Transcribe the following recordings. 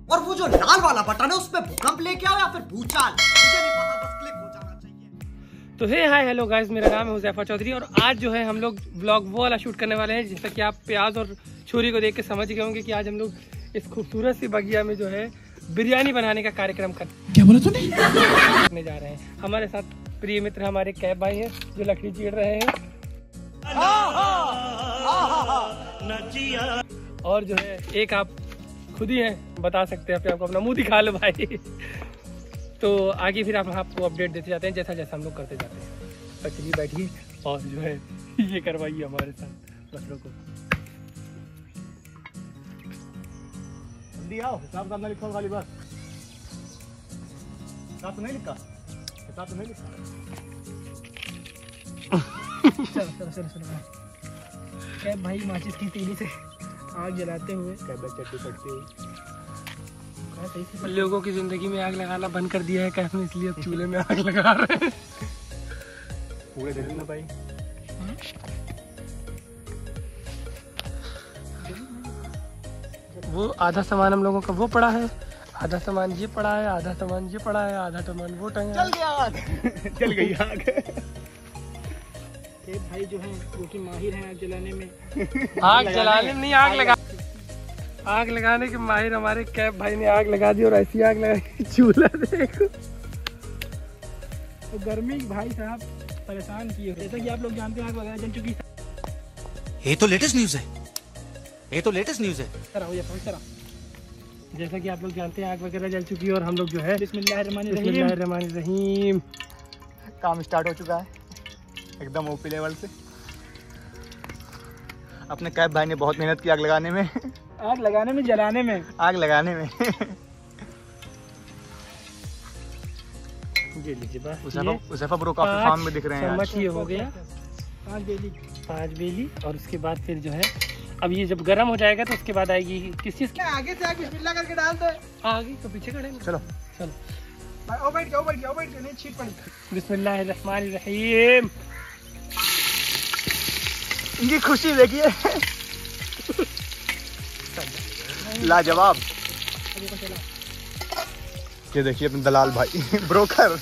और वो जो लाल वाला बटन है उस पे भूकंप लेके आओ या फिर भूचाल, मुझे नहीं पता, बस क्लिक हो जाना चाहिए। तो हे हाय हेलो गाइस, मेरा नाम है हुज़ैफा चौधरी और आज जो है हम लोग ब्लॉग वो वाला शूट करने वाले हैं जैसा कि आप प्याज और छुरी को देख के समझ गए होंगे कि आज हम लोग इस खूबसूरत सी बगिया में जो है बिरयानी बनाने का कार्यक्रम क्या बोला तूने करने जा रहे हैं। हमारे साथ प्रिय मित्र हमारे कैब भाई हैं जो लकड़ी चीड़ रहे हैं और जो है एक आप खुद ही हैं, बता सकते हैं अपने आपको, अपना मुंह दिखा लो भाई। तो आगे फिर हम आपको अपडेट देते जाते हैं जैसा जैसा हम लोग करते जाते हैं। तो चलिए बैठिए और जो है ये करवाइए हमारे साथ बसरों को। जल्दी आओ, हिसाब करना लिखो वाली बात। हिसाब तो नहीं लिखा, हिसाब तो नहीं लिखा। चलो कैब भाई माचिस की तीली से आग जलाते हुए चट्टी पड़ती हुई लोगों की जिंदगी में आग लगाना बंद कर दिया है कैफ ने, इसलिए अब चूल्हे में आग लगा रहे हैं। पूरे दिल्ली में भाई वो आधा सामान हम लोगों का वो पड़ा है, आधा सामान ये पड़ा है, आधा सामान ये पड़ा है, आधा सामान वो टंगा। चल गया आग चल गई आग। भाई जो है वो कि माहिर हैं आग जलाने में। आग जलाने में नहीं, आग लगाने के माहिर हमारे कैब भाई ने आग लगा दी और ऐसी आग लगाई चूल्हा देखो। तो गर्मी भाई साहब परेशान किए, जैसा कि आप लोग जानते हैं आग वगैरह जल चुकी। ये तो लेटेस्ट न्यूज है, ये तो लेटेस्ट न्यूज है। जैसा कि आप लोग जानते हैं आग वगैरह जल चुकी है और हम लोग जो है बिस्मिल्लाहिर्रहमानिर्रहीम काम स्टार्ट हो चुका है एकदम ओपी लेवल से। अपने कैब भाई ने बहुत मेहनत की आग लगाने में, जलाने में, आग लगाने में। ये लीजिए बस, हुज़ैफा ब्रो काफी फार्म में दिख रहे हैं। चम्मच ये हो गया 5 बेली और उसके बाद फिर जो है अब ये जब गर्म हो जाएगा तो उसके बाद आएगी किस चीज की, आगे से आगे बिस्मिल्लाह करके डाल दो। आगे तो पीछे खड़े चलो ओ बैठ जाओ नहीं छीट पड़ी। बिस्मिल्लाहिर्रहमानिर्रहीम। इनकी खुशी देखिए लाजवाब। ये देखिए अपने दलाल भाई ब्रोकर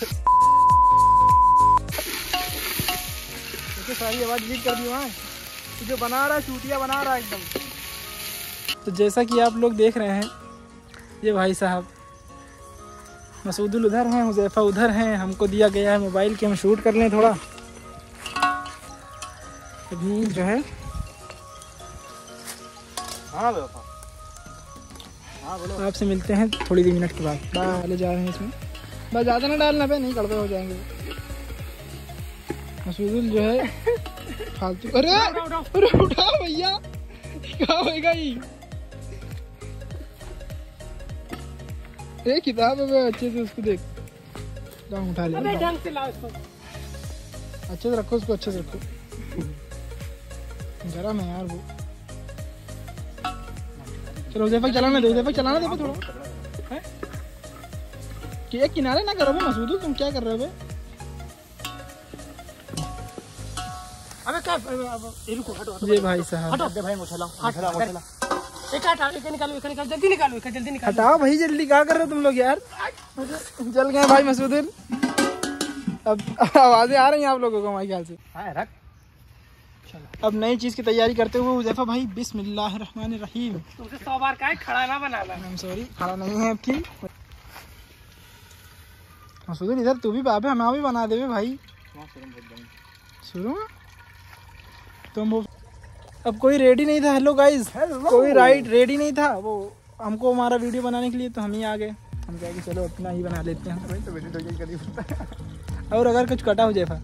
सारी आवाज लीक कर दी वहाँ जो बना रहा है, चूतिया बना रहा है एकदम। तो जैसा कि आप लोग देख रहे हैं ये भाई साहब मसूदुल उधर हैं, हुज़ैफा उधर हैं। हमको दिया गया है मोबाइल कि हम शूट कर लें थोड़ा। अभी जो है हाँ बोलो, आपसे मिलते हैं थोड़ी देर मिनट के बाद। डाले जा रहे हैं इसमें, बस ज़्यादा ना डालना पे, नहीं कड़वे हो जाएंगे। मसूदुल जो है फालतू, अरे उठा भैया, क्या होएगा ये? एक किताब है अच्छे से उसको देख, उठा ले ढंग से लाओ इसको, अच्छे से रखो उसको, अच्छे से रखो। गरम है यार वो। चलो हुज़ैफा चलाना दे, हुज़ैफा चलाना दे थोड़ा। केक किनारे ना करो मसूदुल, तुम क्या कर रहे हो बे? अबे क्या, रुको हटो ये भाई साहब, हटो भाई मोछला जल्दी निकालो। हटाओ भाई जल्दी, क्या कर रहे हो तुम लोग यार? जल गए भाई मसूदुल। अब आवाजें आ रही हैं आप लोगों को हमारे ख्याल से। रख। अब नई चीज की तैयारी करते हुए हुज़ैफा भाई बिस्मिल्लाहिर्रहमानिर्रहीम। तुमसे 100 बार कहा खड़ा ना बनाना। I'm sorry, खड़ा नहीं है अब की। मसूदुल इधर तू भी बाप है, हम भी बना देवे भाई शुरू में। तुम अब कोई रेडी नहीं था। हेलो गाइस, कोई रेडी नहीं था। वो हमको हमारा वीडियो बनाने के लिए, तो हम ही आ गए। हम कहे कि चलो अपना ही बना लेते हैं। तो और अगर कुछ कटा हो जाए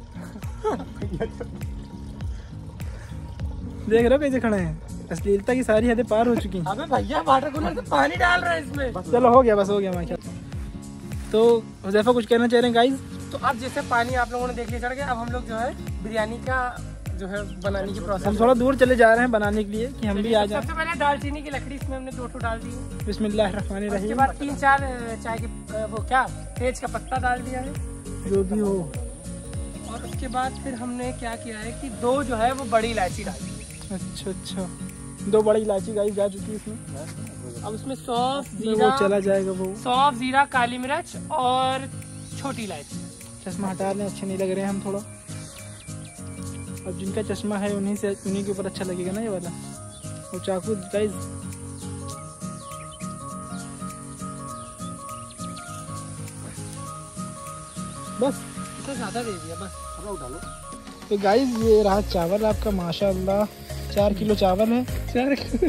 देख रहे हो कैसे खड़े हैं, अश्लीलता की सारी हदें पार हो चुकी हैं। अबे भैया वाटर कूलर से पानी डाल रहा है इसमें। चलो हो गया, बस हो गया हमारे ख्याल। तो हुज़ैफा कुछ कहना चाह रहे हैं गाइस? तो अब जैसे पानी आप लोगों ने देख लिया चढ़ गया, अब हम लोग जो है बिरयानी का जो है बनाने की प्रोसेस, हम थोड़ा दूर चले जा रहे हैं बनाने के लिए कि हम भी आ जाएं। सबसे पहले दालचीनी की लकड़ी इसमें हमने 2 डाल दी। बिस्मिल्लाहिर्रहमानिर्रहीम। उसके बाद 3-4 चाय के वो क्या तेज का पत्ता डाल दिया है, जो भी हो। और उसके बाद फिर हमने क्या किया है कि 2 जो है वो बड़ी इलायची डाली। अच्छा 2 बड़ी इलायची गाइस जा चुकी है इसमें। अब उसमें सौंफ, वो जीरा, चला जाएगा वो। सौंफ, जीरा, काली मिर्च और छोटी इलायची। चश्मा हटा लें, अच्छे नहीं लग रहे हैं हम थोड़ा। अब जिनका चश्मा है उन्हीं के ऊपर अच्छा लगेगा ना ये वाला। और चाकू गाइस बस तो ज्यादा दे दिया बस। डालो। तो गाइस ये रहा चावल आपका, माशाल्लाह 4 किलो चावल है। 4 किलो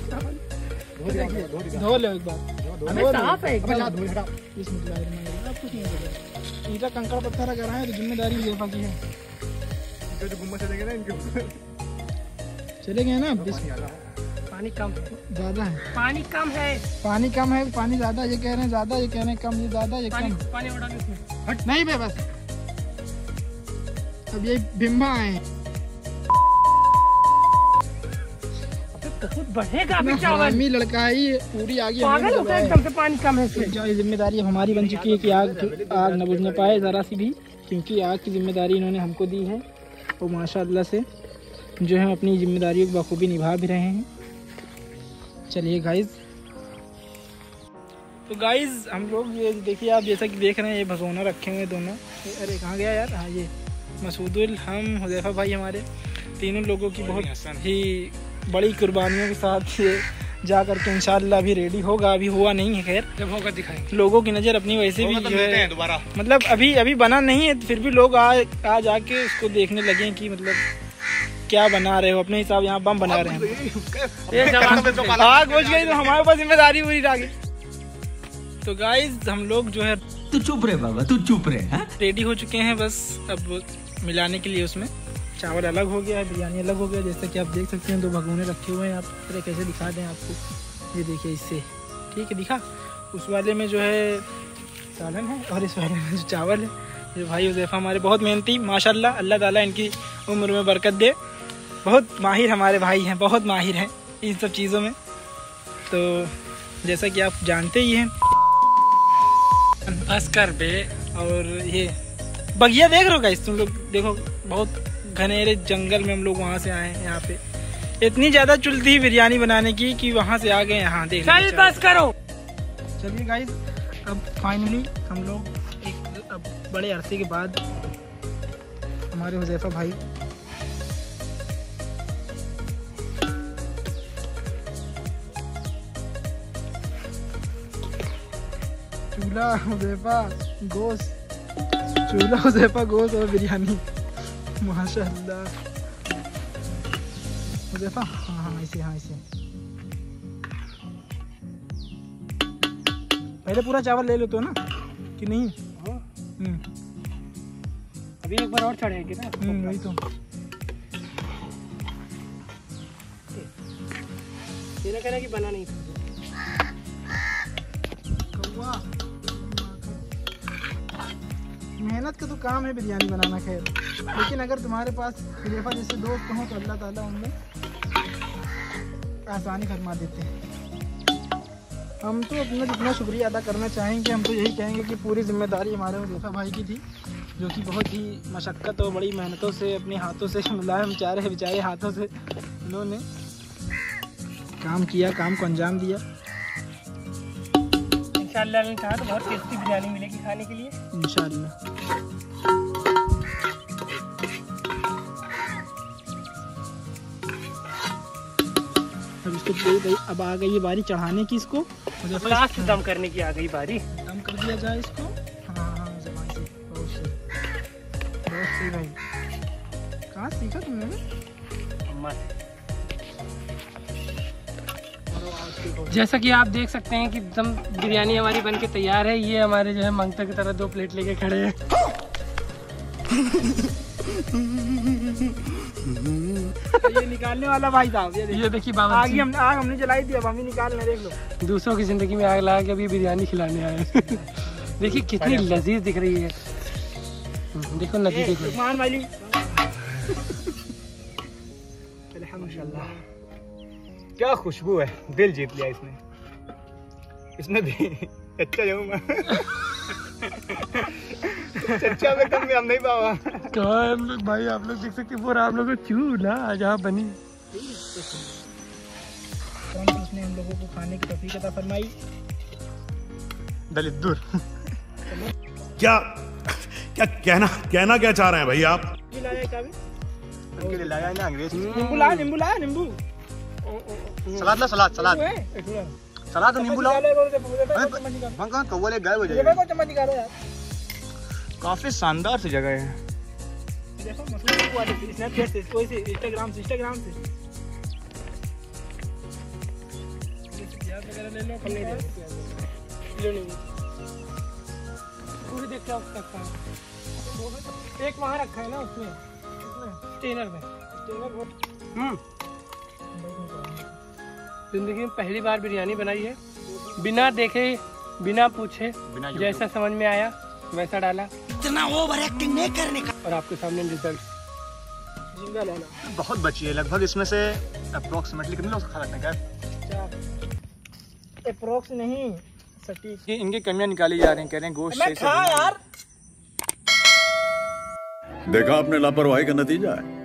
धो लो एक बार। साफ है एकदम। ईटा कंकड़ पत्थर अगर है तो जिम्मेदारी यूज़ेफा की है। जो गुम्बद चले गए ना इनके ऊपर चले गए ना। पानी कम ज्यादा है, पानी कम है, पानी कम है, पानी ज्यादा। ये कह रहे हैं ज्यादा, ये कह रहे हैं कम। ये ज्यादा, ये कम। पानी और डालो इसमें। हट नहीं बे बस। अब ये बिम्बा आए बहुत बढ़ेगा अभी चावल। लड़का है ये, पूरी आगे पागल हो गया एकदम से। पानी कम है इसमें। जो जिम्मेदारी हमारी बन चुकी है कि आग न बुझने पाए जरा सी भी, क्योंकि आग की जिम्मेदारी इन्होंने हमको दी है। और माशाल्लाह से जो है अपनी जिम्मेदारियों को बखूबी निभा भी रहे हैं। चलिए गाइज, तो गाइज हम लोग ये देखिए, आप जैसा कि देख रहे हैं ये भगोना रखे हुए दोनों। अरे कहाँ गया यार? हाँ ये मसूदुल, हम, हुज़ैफा भाई, हमारे तीनों लोगों की बहुत ही बड़ी कुर्बानियों के साथ ये जा करके इंशाल्लाह अभी रेडी होगा। अभी हुआ नहीं है, खैर जब होगा दिखाएंगे। लोगों की नज़र अपनी वैसे भी जो है दोबारा, मतलब अभी बना नहीं है, फिर भी लोग आ जाके उसको देखने लगे कि मतलब क्या बना रहे हो। अपने हिसाब यहाँ बम बना रहे हैं। आग बुझ गई तो हमारे पास जिम्मेदारी पूरी आ गई। तो गाइज हम लोग जो है, तू चुप रहे बाबा, तू चुप रहे। रेडी हो चुके हैं बस अब मिलाने के लिए। उसमें चावल अलग हो गया है, बिरयानी अलग हो गया। जैसे कि आप देख सकते हैं 2 भगोने रखे हुए हैं। आप कैसे दिखा दें आपको, ये देखिए इससे, ठीक है दिखा। उस वाले में जो है सालन है और इस वाले में जो चावल है। ये भाई हुज़ैफा हमारे बहुत मेहनती, माशाल्लाह, अल्लाह ताला इनकी उम्र में बरकत दे। बहुत माहिर हमारे भाई हैं, बहुत माहिर हैं इन सब चीज़ों में। तो जैसा कि आप जानते ही हैं अस्कर बे। और ये बगिया देख रहे हो गाइस तुम लोग, देखो बहुत घनेरे जंगल में हम लोग वहाँ से आए हैं। यहाँ पे इतनी ज़्यादा चुल थी बिरयानी बनाने की कि वहाँ से आ गए यहाँ। देख चल बस करो। चलिए गाइस, अब फाइनली हम लोग अब बड़े अरसे के बाद हमारे हुज़ैफा भाई चूल्हा हुज़ैफा गोश्त और बिरयानी, माशाल्लाह। हुज़ैफा हाँ इसे पहले पूरा चावल ले लो तो ना, कि नहीं? अभी एक बार और चढ़ेगी ना। वही तो। ये ना कहना कि बना नहीं था। मेहनत का तो काम है बिरयानी बनाना, खैर। लेकिन अगर तुम्हारे पास हुज़ैफा जैसे दोस्त हों तो अल्लाह ताला उनमें आसानी फरमा देते हैं। हम तो अपना जितना शुक्रिया अदा करना चाहेंगे, हम तो यही कहेंगे कि पूरी जिम्मेदारी हमारे हुज़ैफा भाई की थी, जो कि बहुत ही मशक्क़त और बड़ी मेहनतों से अपने हाथों से मुलायम बेचारे हाथों से उन्होंने काम किया, काम को अंजाम दिया। इंशाअल्लाह ने कहा तो बहुत टेस्टी बिरयानी मिलेगी खाने के लिए, इंशाअल्लाह। अब इसको अब आ गई है बारी चढ़ाने की। इसको लास्ट दम करने की आ गई बारी। दम कर दिया जाए इसको। हाँ बहुत सही भाई। कहाँ सीखा तुमने? अम्मा से। जैसा कि आप देख सकते हैं कि दम बिरयानी हमारी बनके तैयार है। ये हमारे जो है मंगता की तरह 2 प्लेट लेके खड़े हैं। ये निकालने वाला भाई साहब, ये देखिए बाबा, आग हमने जलाई थी, अब हम ही निकाल रहे, देख लो। दूसरों की जिंदगी में आग लगा के अभी बिरयानी खिलाने आए। देखिए कितनी लजीज दिख रही है। देखो नदी देखो। अल्हम्दुलिल्लाह, क्या खुशबू है, दिल जीत लिया इसने भी। अच्छा जाऊंगा। चच्चा में कम हम नहीं पावा। कहाँ हम लोग भाई, आप लोग देख सकते हैं पूरा आप लोग चूल्हा जहाँ बनी। लोगों को खाने की तौफीक अता फरमाई। दलित दूर। क्या क्या कहना क्या चाह रहे हैं भाई आप? उनके लिए लाया है ना अंग्रेज। नींबू ला नींबू। सलाद ला सलाद सलाद तो नींबू लाओ। कौवा ले गायब हो जाएगा। काफी शानदार सी जगह है। देखो मशहूर वाले स्नैपचैट से, कोई से इंस्टाग्राम से प्याज वगैरह ले लो। नहीं लो नहीं पूरी देख के आप सकता है। एक वहाँ रखा है ना उसमें स्टेनर में। जिंदगी में पहली बार बिरयानी बनाई है, बिना देखे बिना पूछे जैसा समझ में आया वैसा डाला। इतना ओवर एक्टिंग नहीं करने का। और आपके सामने रिजल्ट जिंदा लाना। बहुत बची है लगभग, इसमें से अप्रोक्सीमेटली कितने लोग खा सकते हैं? अप्रोक्स नहीं सटीक। इनकी कमियां निकाली जा रही हैं, कह रहे हैं गोश्त मैं खा यार। देखा आपने लापरवाही का नतीजा है।